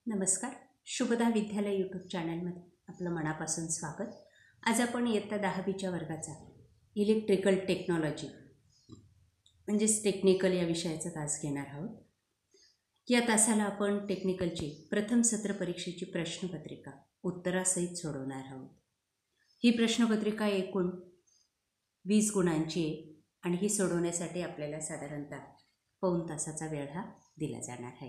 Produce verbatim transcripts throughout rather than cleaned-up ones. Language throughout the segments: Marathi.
नमस्कार. शुभदा विद्यालय यूट्यूब चॅनलमध्ये आपलं मनापासून स्वागत. आज आपण इयत्ता दहावीच्या वर्गाचा इलेक्ट्रिकल टेक्नॉलॉजी म्हणजेच टेक्निकल या विषयाचा तास घेणार आहोत. या तासाला आपण टेक्निकलची प्रथम सत्र परीक्षेची प्रश्नपत्रिका उत्तरासहित सोडवणार आहोत. ही प्रश्नपत्रिका एकूण वीस गुणांची आहे आणि ही सोडवण्यासाठी आपल्याला साधारणतः पाऊण तासाचा वेळ हा दिला जाणार आहे.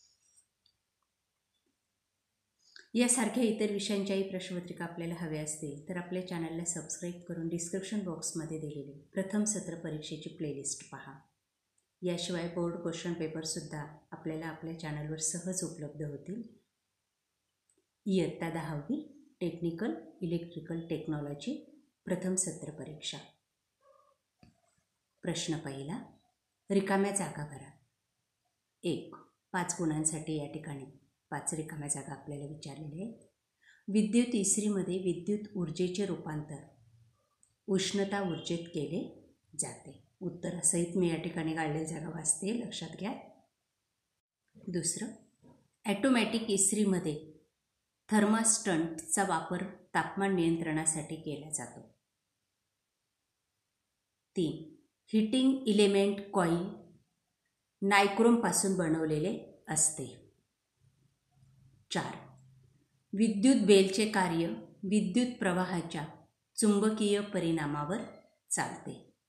यासारख्या इतर विषयांच्याही प्रश्नपत्रिका आपल्याला हव्या असतील तर आपल्या चॅनलला सबस्क्राईब करून डिस्क्रिप्शन बॉक्समध्ये दिलेली प्रथम सत्र परीक्षेची प्लेलिस्ट पहा. याशिवाय बोर्ड क्वेश्चन पेपरसुद्धा आपल्याला आपल्या चॅनलवर सहज उपलब्ध होतील. इयत्ता दहावी टेक्निकल इलेक्ट्रिकल टेक्नॉलॉजी प्रथम सत्र परीक्षा. प्रश्न पहिला, रिकाम्या जागा भरा. एक, पाच गुणांसाठी या ठिकाणी पाच रिकाम्या जागा आपल्याला विचारलेल्या आहेत. विद्युत इस्त्रीमध्ये विद्युत ऊर्जेचे रूपांतर उष्णता ऊर्जेत केले जाते. उत्तरासहित मी या ठिकाणी काढलेली जागा वाचते, लक्षात घ्या. दुसरं, ॲटोमॅटिक इस्त्रीमध्ये थर्मास्टंटचा वापर तापमान नियंत्रणासाठी केला जातो. तीन, हीटिंग इलेमेंट कॉईल नायक्रोमपासून बनवलेले असते. चार, विद्युत बेलचे कार्य विद्युत प्रवाहाच्या चुंबकीय परिणामावर चालते.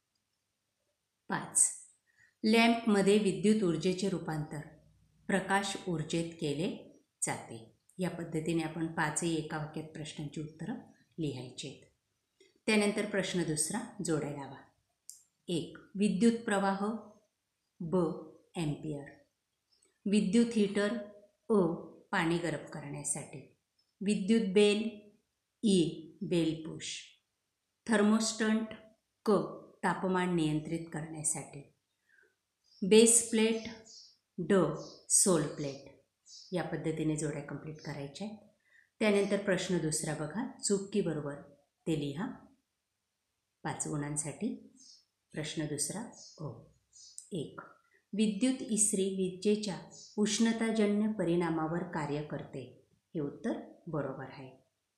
पाच, लॅम्पमध्ये विद्युत ऊर्जेचे रूपांतर प्रकाश ऊर्जेत केले जाते. या पद्धतीने आपण पाचही एका वाक्यात प्रश्नांची उत्तरं लिहायची आहेत. त्यानंतर प्रश्न दुसरा, जोड्या लावा. एक, विद्युत प्रवाह ब एम्पियर, विद्युत हीटर अ पाणी गरम करण्यासाठी, विद्युत बेल ई बेल पुश, थर्मोस्टंट क तापमान नियंत्रित करण्यासाठी, बेस प्लेट ड सोल प्लेट. या पद्धतीने जोड्या कंप्लीट करायच्या आहेत. त्यानंतर प्रश्न दुसरा बघा, चूक की बरोबर ते लिहा. पाच गुणांसाठी प्रश्न दुसरा ओ. एक, विद्युत इस्त्री विजेच्या उष्णताजन्य परिणामावर कार्य करते. हे उत्तर बरोबर आहे.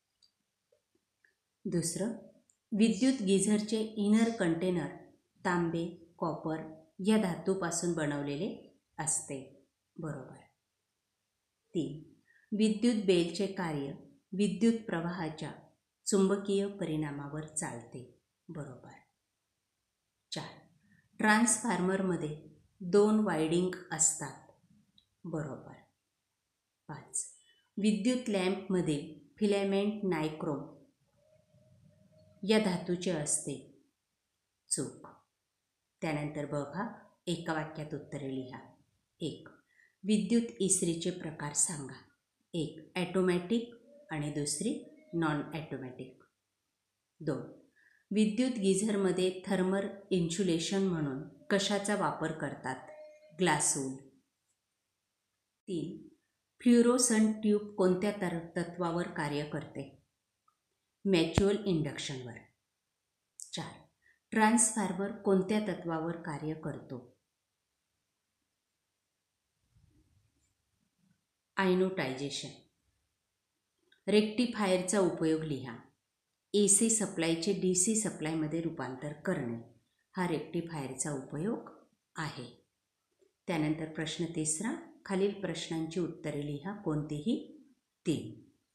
दुसरं, विद्युत गिझरचे इनर कंटेनर तांबे कॉपर या धातूपासून बनवलेले असते. बरोबर. तीन, विद्युत बेलचे कार्य विद्युत प्रवाहाच्या चुंबकीय परिणामावर चालते. बरोबर. चार, ट्रान्सफॉर्मरमध्ये दोन वायडिंग असतात. बरोबर. पाच, विद्युत लॅम्पमध्ये फिलामेंट नायक्रोम या धातूचे असते. चूक. त्यानंतर बघा, एका वाक्यात उत्तरे लिहा. एक, विद्युत इस्त्रीचे प्रकार सांगा. एक, ॲटोमॅटिक आणि दुसरी नॉन ॲटोमॅटिक. दोन, विद्युत गिझरमध्ये थर्मल इन्सुलेशन म्हणून कशाचा वापर करतात? Glass wool. तीन, फ्ल्युरोसंट ट्यूब कोणत्या तर तत्वावर कार्य करते? म्युच्युअल इंडक्शनवर. चार, ट्रान्सफॉर्मर कोणत्या तत्वावर कार्य करतो? आयनोटायझेशन. रेक्टिफायरचा उपयोग लिहा. ए सी सप्लायचे डी सी सप्लायमध्ये रूपांतर करणे हा रेक्टिफायरचा उपयोग आहे. त्यानंतर प्रश्न तिसरा, खालील प्रश्नांची उत्तरे लिहा, कोणतीही तीन.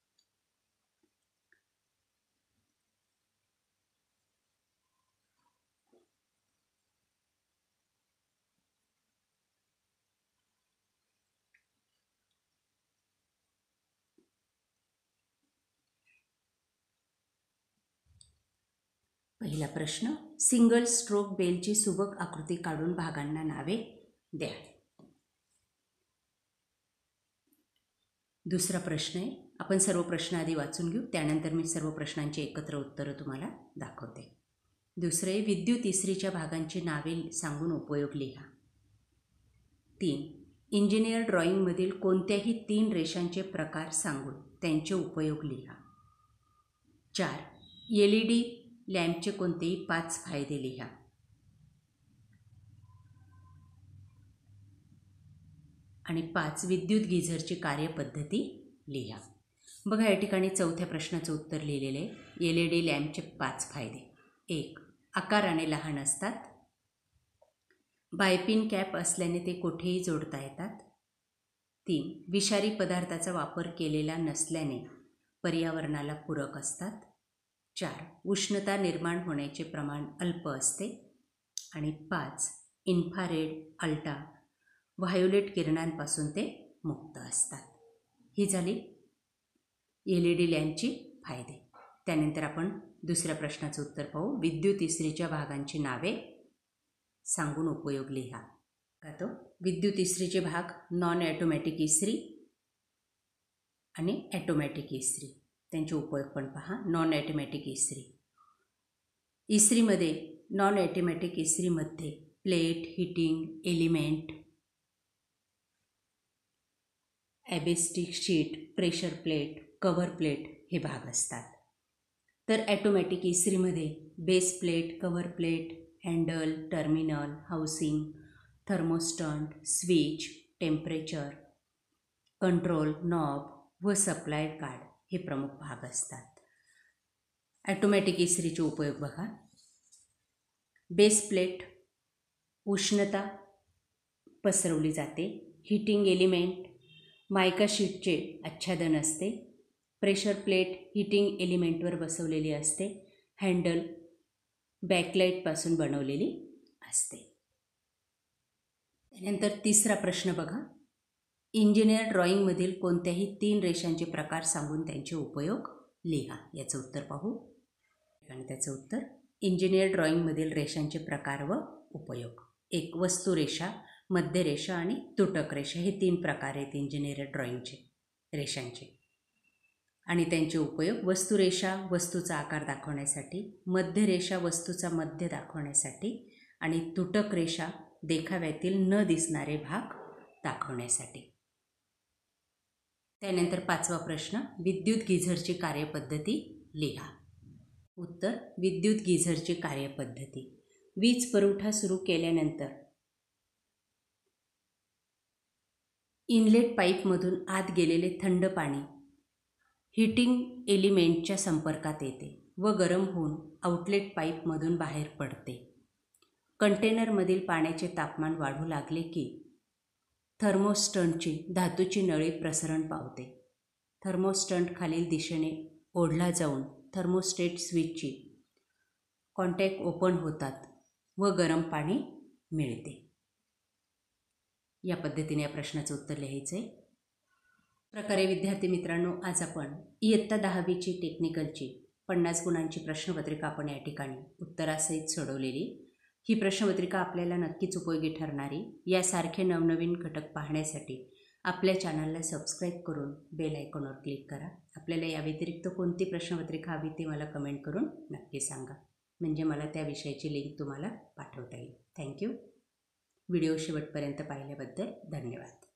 पहिला प्रश्न, सिंगल स्ट्रोक बेलची सुबक आकृती काढून भागांना नावे द्या. दुसरा प्रश्न आहे, आपण सर्व प्रश्न आधी वाचून घेऊ, त्यानंतर मी सर्व प्रश्नांची एकत्र उत्तरं तुम्हाला दाखवते. दुसरे, विद्युत इस्त्रीच्या भागांची नावे सांगून उपयोग लिहा. तीन, इंजिनियर ड्रॉइंगमधील कोणत्याही तीन रेषांचे प्रकार सांगून त्यांचे उपयोग लिहा. चार, एल ई डी लॅम्पचे कोणतेही पाच फायदे लिहा. आणि पाच विद्युत गिझरची कार्यपद्धती लिहा. बघा या ठिकाणी चौथ्या प्रश्नाचं उत्तर लिहिलेलं आहे. एल ई डी लॅम्पचे पाच फायदे. एक, आकाराने लहान असतात. बायपिन कॅप असल्याने ते कुठेही जोडता येतात. तीन, विषारी पदार्थाचा वापर केलेला नसल्याने पर्यावरणाला पूरक असतात. चार, उष्णता निर्माण होण्याचे प्रमाण अल्प असते. आणि पाच, इन्फ्रारेड, अल्ट्रा व्हायोलेट किरणांपासून ते मुक्त असतात. ही झाली एल ई डी लॅम्पची फायदे. त्यानंतर आपण दुसऱ्या प्रश्नाचं उत्तर पाहू. विद्युत इस्त्रीच्या भागांची नावे सांगून उपयोग लिहा. का तो विद्युत इस्त्रीचे भाग नॉन ॲटोमॅटिक इस्त्री आणि ॲटोमॅटिक इस्त्री, त्यांचे उपयोग पण पहा. नॉन ॲटोमॅटिक इस्त्री, इस्त्रीमध्ये नॉन ॲटोमॅटिक इस्त्रीमध्ये plate, heating element, asbestos sheet, pressure plate, cover plate हे भाग असतात. तर ॲटोमॅटिक इस्त्रीमध्ये base plate, cover plate, handle, terminal, housing, thermostat, switch, temperature control knob व सप्लाय कार्ड हे प्रमुख भाग असतात. ॲटोमॅटिक इस्त्रीचे उपयोग बघा. बेस प्लेट उष्णता पसरवली जाते. हीटिंग एलिमेंट मायका शीटचे आच्छादन असते. प्रेशर प्लेट हीटिंग एलिमेंटवर बसवलेली असते. हँडल बॅकलाईटपासून बनवलेली असते. त्यानंतर तिसरा प्रश्न बघा. इंजिनियर ड्रॉइंगमधील कोणत्याही तीन रेषांचे प्रकार सांगून त्यांचे उपयोग लिहा. याचं उत्तर पाहू. आणि त्याचं उत्तर इंजिनियर ड्रॉइंगमधील रेषांचे प्रकार व उपयोग. एक, वस्तुरेषा, मध्यरेषा आणि तुटक रेषा हे तीन प्रकार आहेत इंजिनियर ड्रॉइंगचे रेषांचे. आणि त्यांचे उपयोग. वस्तुरेषा वस्तूचा आकार दाखवण्यासाठी, मध्यरेषा वस्तूचा मध्य दाखवण्यासाठी आणि तुटक रेषा देखाव्यातील न दिसणारे भाग दाखवण्यासाठी. त्यानंतर पाचवा प्रश्न. विद्युत गिझरची कार्यपद्धती लिहा. उत्तर. विद्युत गिझरची कार्यपद्धती. वीज पुरवठा सुरू केल्यानंतर इनलेट पाईपमधून आत गेलेले थंड पाणी हीटिंग एलिमेंटच्या संपर्कात येते व गरम होऊन आउटलेट पाईपमधून बाहेर पडते. कंटेनरमधील पाण्याचे तापमान वाढू लागले की थर्मोस्टंटची धातूची नळी प्रसरण पावते. थर्मोस्टंट खालील दिशेने ओढला जाऊन थर्मोस्टेट स्विचची कॉन्टॅक्ट ओपन होतात व गरम पाणी मिळते. या पद्धतीने या प्रश्नाचं उत्तर लिहायचं आहे. प्रकारे विद्यार्थी मित्रांनो, आज आपण इयत्ता दहावीची टेक्निकलची पन्नास गुणांची प्रश्नपत्रिका आपण या ठिकाणी उत्तरासहित सोडवलेली. ही प्रश्नपत्रिका आपल्याला नक्कीच उपयोगी ठरणारी. यासारखे नवनवीन घटक पाहण्यासाठी आपल्या चॅनलला सबस्क्राईब करून बेल आयकॉनवर क्लिक करा. आपल्याला या व्यतिरिक्त कोणती प्रश्नपत्रिका हवी ते मला कमेंट करून नक्की सांगा, म्हणजे मला त्या विषयाची लिंक तुम्हाला पाठवता येईल. थँक्यू. व्हिडिओ शेवटपर्यंत पाहिल्याबद्दल धन्यवाद.